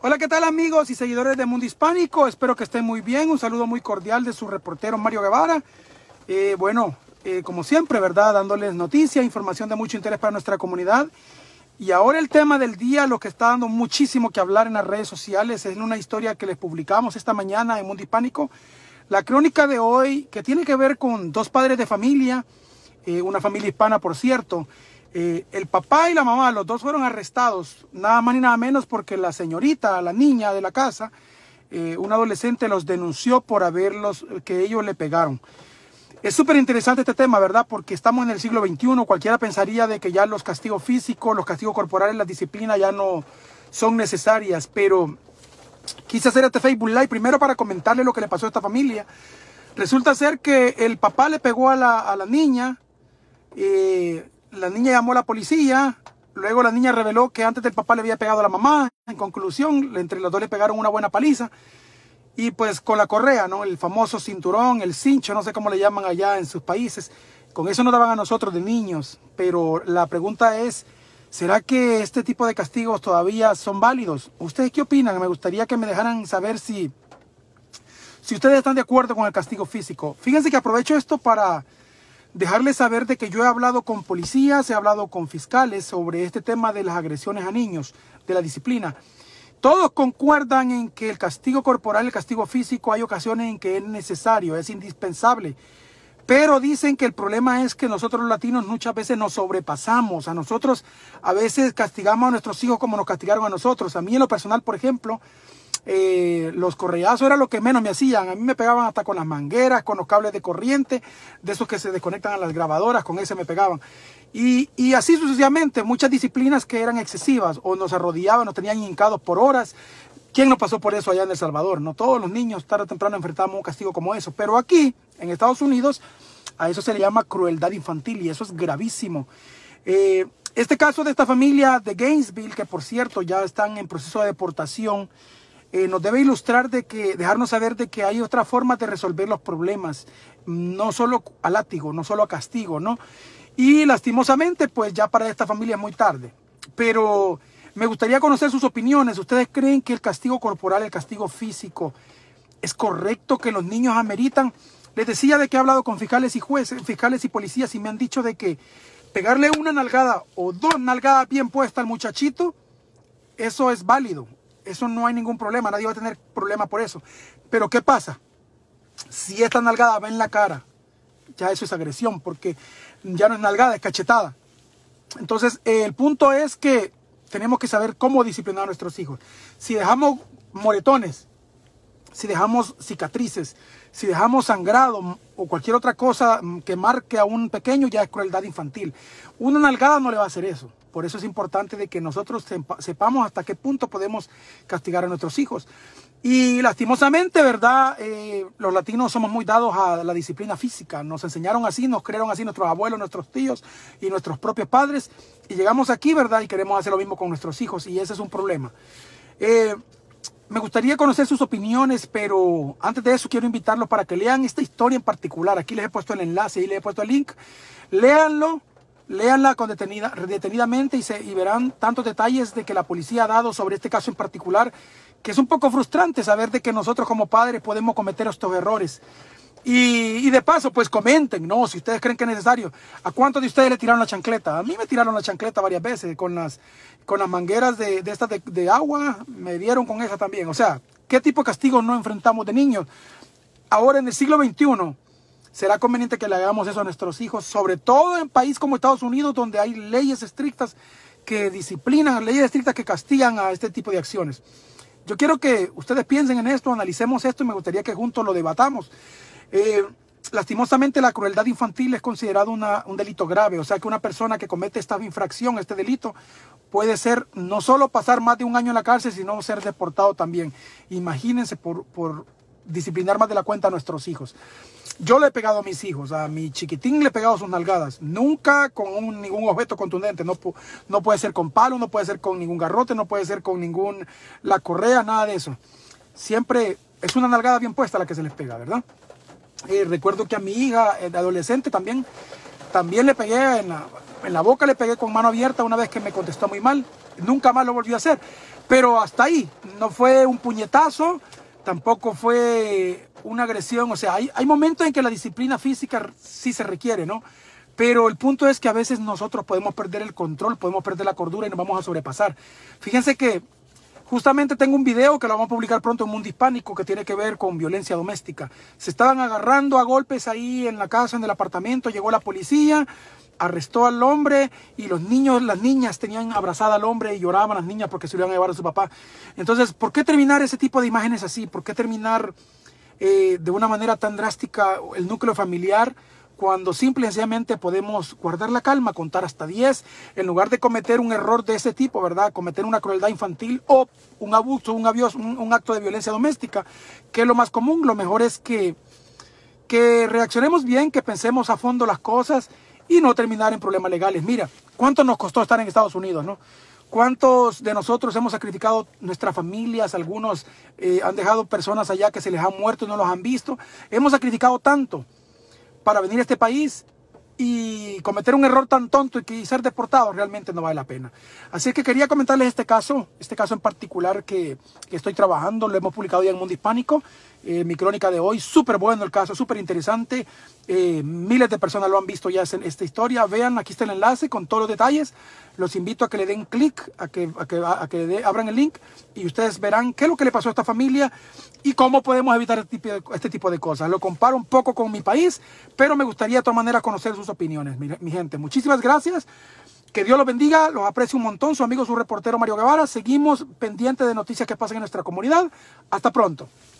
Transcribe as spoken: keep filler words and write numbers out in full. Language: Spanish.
Hola, ¿qué tal amigos y seguidores de Mundo Hispánico? Espero que estén muy bien. Un saludo muy cordial de su reportero Mario Guevara. Eh, bueno, eh, como siempre, ¿verdad? Dándoles noticias, información de mucho interés para nuestra comunidad. Y ahora el tema del día, lo que está dando muchísimo que hablar en las redes sociales, es una historia que les publicamos esta mañana en Mundo Hispánico. La crónica de hoy, que tiene que ver con dos padres de familia, eh, una familia hispana, por cierto. Eh, el papá y la mamá, los dos fueron arrestados, nada más ni nada menos porque la señorita, la niña de la casa, eh, un adolescente los denunció por haberlos, que ellos le pegaron. Es súper interesante este tema, ¿verdad? Porque estamos en el siglo veintiuno, cualquiera pensaría de que ya los castigos físicos, los castigos corporales, las disciplinas ya no son necesarias, pero quise hacer este Facebook Live primero para comentarle lo que le pasó a esta familia. Resulta ser que el papá le pegó a la, a la niña, eh, la niña llamó a la policía, luego la niña reveló que antes del papá le había pegado a la mamá. En conclusión, entre los dos le pegaron una buena paliza. Y pues con la correa, ¿no? El famoso cinturón, el cincho, no sé cómo le llaman allá en sus países. Con eso nos daban a nosotros de niños. Pero la pregunta es, ¿será que este tipo de castigos todavía son válidos? ¿Ustedes qué opinan? Me gustaría que me dejaran saber si, si ustedes están de acuerdo con el castigo físico. Fíjense que aprovecho esto para dejarles saber de que yo he hablado con policías, he hablado con fiscales sobre este tema de las agresiones a niños, de la disciplina. Todos concuerdan en que el castigo corporal, el castigo físico, hay ocasiones en que es necesario, es indispensable. Pero dicen que el problema es que nosotros los latinos muchas veces nos sobrepasamos. A nosotros a veces castigamos a nuestros hijos como nos castigaron a nosotros. A mí en lo personal, por ejemplo, Eh, los correazos era lo que menos me hacían. A mí me pegaban hasta con las mangueras, con los cables de corriente, de esos que se desconectan a las grabadoras, con ese me pegaban. Y, y así sucesivamente, muchas disciplinas que eran excesivas, o nos arrodillaban, nos tenían hincados por horas. ¿Quién no pasó por eso allá en El Salvador? No todos los niños tarde o temprano enfrentamos un castigo como eso. Pero aquí, en Estados Unidos, a eso se le llama crueldad infantil y eso es gravísimo. Eh, este caso de esta familia de Gainesville, que por cierto ya están en proceso de deportación, Eh, nos debe ilustrar de que, dejarnos saber de que hay otras formas de resolver los problemas, no solo a látigo, no solo a castigo, ¿no? Y lastimosamente, pues ya para esta familia es muy tarde. Pero me gustaría conocer sus opiniones. ¿Ustedes creen que el castigo corporal, el castigo físico, es correcto, que los niños ameritan? Les decía de que he hablado con fiscales y jueces, fiscales y policías, y me han dicho de que pegarle una nalgada o dos nalgadas bien puestas al muchachito, eso es válido. Eso no hay ningún problema, nadie va a tener problema por eso. Pero ¿qué pasa? Si esta nalgada va en la cara, ya eso es agresión, porque ya no es nalgada, es cachetada. Entonces, eh, el punto es que tenemos que saber cómo disciplinar a nuestros hijos. Si dejamos moretones, si dejamos cicatrices, si dejamos sangrado o cualquier otra cosa que marque a un pequeño, ya es crueldad infantil. Una nalgada no le va a hacer eso. Por eso es importante de que nosotros sepamos hasta qué punto podemos castigar a nuestros hijos. Y lastimosamente, ¿verdad? Eh, los latinos somos muy dados a la disciplina física. Nos enseñaron así, nos crearon así nuestros abuelos, nuestros tíos y nuestros propios padres. Y llegamos aquí, ¿verdad? Y queremos hacer lo mismo con nuestros hijos. Y ese es un problema. Eh, me gustaría conocer sus opiniones, pero antes de eso quiero invitarlos para que lean esta historia en particular. Aquí les he puesto el enlace y les he puesto el link. Léanlo. Léanla con detenida, detenidamente y, se, y verán tantos detalles de que la policía ha dado sobre este caso en particular, que es un poco frustrante saber de que nosotros como padres podemos cometer estos errores. Y, y de paso, pues comenten, ¿no? Si ustedes creen que es necesario. ¿A cuántos de ustedes le tiraron la chancleta? A mí me tiraron la chancleta varias veces con las, con las mangueras de, de estas de, de agua, me dieron con esa también. O sea, ¿qué tipo de castigos no enfrentamos de niños? Ahora en el siglo veintiuno... será conveniente que le hagamos eso a nuestros hijos, sobre todo en un país como Estados Unidos, donde hay leyes estrictas que disciplinan, leyes estrictas que castigan a este tipo de acciones. Yo quiero que ustedes piensen en esto, analicemos esto y me gustaría que juntos lo debatamos. Eh, lastimosamente la crueldad infantil es considerado una, un delito grave, o sea que una persona que comete esta infracción, este delito, puede ser no solo pasar más de un año en la cárcel, sino ser deportado también. Imagínense por... por disciplinar más de la cuenta a nuestros hijos. Yo le he pegado a mis hijos, a mi chiquitín le he pegado sus nalgadas, nunca con un, ningún objeto contundente, no, no puede ser con palo, no puede ser con ningún garrote, no puede ser con ningún, la correa, nada de eso. Siempre es una nalgada bien puesta la que se les pega, ¿verdad? Eh, recuerdo que a mi hija, de adolescente también, también le pegué en la, en la boca le pegué con mano abierta una vez que me contestó muy mal. Nunca más lo volvió a hacer. Pero hasta ahí, no fue un puñetazo, tampoco fue una agresión. O sea, hay, hay momentos en que la disciplina física sí se requiere, ¿no? Pero el punto es que a veces nosotros podemos perder el control, podemos perder la cordura y nos vamos a sobrepasar. Fíjense que justamente tengo un video que lo vamos a publicar pronto en Mundo Hispánico que tiene que ver con violencia doméstica. Se estaban agarrando a golpes ahí en la casa, en el apartamento, llegó la policía, arrestó al hombre y los niños, las niñas tenían abrazada al hombre y lloraban las niñas porque se lo iban a llevar a su papá. Entonces, ¿por qué terminar ese tipo de imágenes así? ¿Por qué terminar eh, de una manera tan drástica el núcleo familiar? Cuando simple y sencillamente podemos guardar la calma, contar hasta diez, en lugar de cometer un error de ese tipo, ¿verdad? Cometer una crueldad infantil o un abuso, un, abuso, un, un acto de violencia doméstica, que es lo más común. Lo mejor es que, que reaccionemos bien, que pensemos a fondo las cosas y no terminar en problemas legales. Mira, ¿cuánto nos costó estar en Estados Unidos, no? ¿Cuántos de nosotros hemos sacrificado nuestras familias? Algunos eh, han dejado personas allá que se les han muerto y no los han visto. Hemos sacrificado tanto para venir a este país y cometer un error tan tonto y que ser deportado realmente no vale la pena. Así que quería comentarles este caso, este caso en particular que, que estoy trabajando, lo hemos publicado ya en Mundo Hispánico, eh, mi crónica de hoy, súper bueno el caso, súper interesante, eh, miles de personas lo han visto ya en esta historia. Vean, aquí está el enlace con todos los detalles, los invito a que le den clic, a que, a que, a que de, abran el link y ustedes verán qué es lo que le pasó a esta familia y cómo podemos evitar este tipo de, este tipo de cosas. Lo comparo un poco con mi país, pero me gustaría de todas maneras conocer sus opiniones, mi, mi gente. Muchísimas gracias, que Dios los bendiga, los aprecio un montón, su amigo, su reportero Mario Guevara. Seguimos pendientes de noticias que pasan en nuestra comunidad. Hasta pronto.